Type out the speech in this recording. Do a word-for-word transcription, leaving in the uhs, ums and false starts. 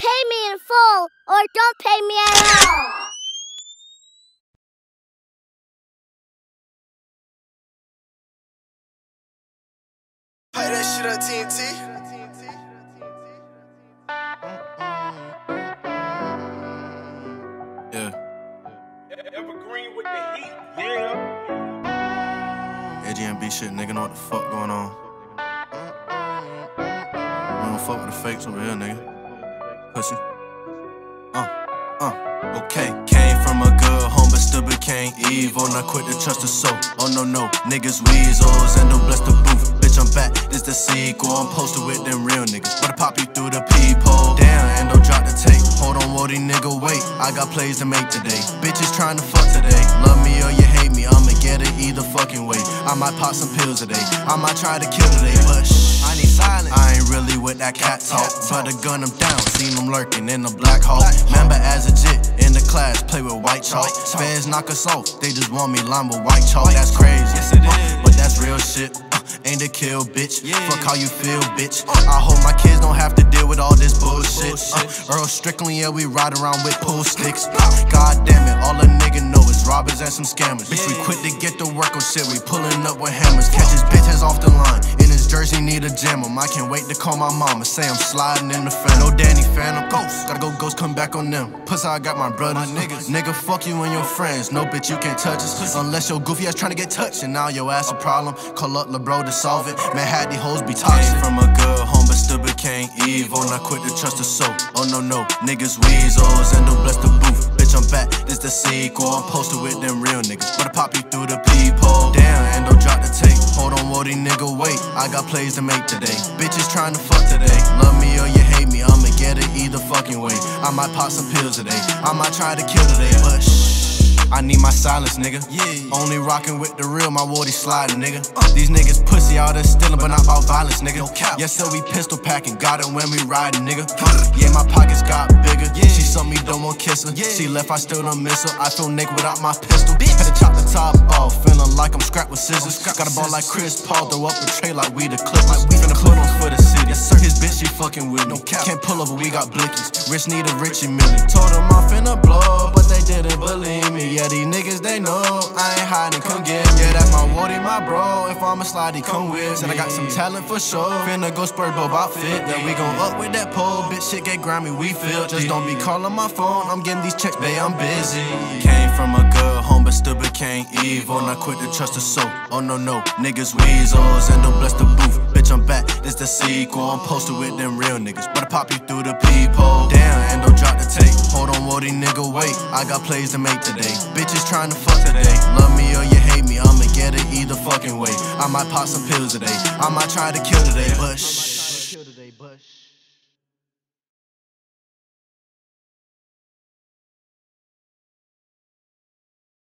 pay me in full or don't pay me at all. Play that shit on T N T. Yeah. Evergreen with the heat, yeah. A G M B shit, nigga, know what the fuck going on. We don't fuck with the fakes over here, nigga. Pussy. Uh, uh, okay. Came from a good home, but still became evil. Not quick to trust the soul. Oh no, no, niggas weasels and don't bless the booth. Bitch, I'm back, this the sequel. I'm posted with them real niggas, but I pop you through the peephole. Damn, and don't drop the tape. Hold on, Wody, nigga, wait. I got plays to make today. Bitches trying to fuck today. Love me or you hate me, I'ma get it either fucking way. I might pop some pills today, I might try to kill today, but shh, I need silence. I ain't really with that cat talk, but a gun him down, seen him lurking in the black hole. Remember as a jit, in the class, play with white chalk. Feds knock us off, they just want me line with white chalk. That's crazy, yes it is, but that's real shit. Ain't to kill, bitch. Yeah. Fuck how you feel, bitch. I hope my kids don't have to deal with all this bullshit. Uh, Earl Strickland, yeah, we ride around with pool sticks. God damn it, all a nigga know is robbers and some scammers. Bitch, we quit to get to work on shit. We pulling up with hammers. Catch his bitch ass off the line. In his jersey, need a jam him. I can't wait to call my mama. Say I'm sliding in the fan. No Danny Phantom. Ghost. Gotta go ghost, come back on them. Plus, I got my brothers. My niggas. Nigga, fuck you and your friends. No, bitch, you can't touch us. Unless your goofy ass trying to get touched. And now your ass a problem. Call up LeBro to solve it. Man, had these hoes be toxic. From a good home, but still became evil. Not quick to trust the soul. Oh no, no, niggas weasels and don't bless the booth. Bitch, I'm back, this the sequel. I'm posted with them real niggas, but I pop you through the peephole. Damn, and don't drop the tape. Hold on, Wody, nigga, wait. I got plays to make today. Bitches trying to fuck today. Love me or you hate me, I'ma get it either fucking way. I might pop some pills today, I might try to kill today, but shh. I need my silence, nigga. Yeah. Only rockin' with the real, my Wody sliding, nigga. Uh. These niggas pussy out there stealing, but not about violence, nigga. No cap. Yes, sir, we pistol packing, got it when we riding, nigga. Uh. Yeah, my pockets got bigger. Yeah. She saw me, don't want kiss her. Yeah. She left, I still don't miss her. I feel naked without my pistol. Bitch. Had to chop the top off, feeling like I'm scrapped with scissors. Scrap got a ball like Chris Paul, throw up a tray like we the Clippers. Like we finna put on for the city. Yes, sir. His bitch, she fucking with me. No cap. Can't pull over, we got blickies. Rich need a Richie Millie. Told him I'm finna blow, but they didn't believe me. Yeah, these niggas, they know I ain't hiding, come get me. Yeah, that's my Wody, my bro. If I'm a slide, he come with. Said I got some talent for sure. Finna go Spurs Bob outfit. Then we gon' up with that pole. Bitch, shit get grimy, we feel. Just don't be calling my phone. I'm getting these checks, babe, I'm busy. Came from a good home, but still became evil. Not quick to trust the soul. Oh no, no, niggas weasels and don't bless the booth. Bitch, I'm back, this the sequel. I'm posted with them real niggas, but I pop you through the peephole. Damn, and don't drop the tape. Hold on, Wody, nigga, wait. I got plays to make today. Bitches trying to fuck today. Love me or you hate me, I'ma get it either fucking way. I might pop some pills today, I might try to kill today, but shh.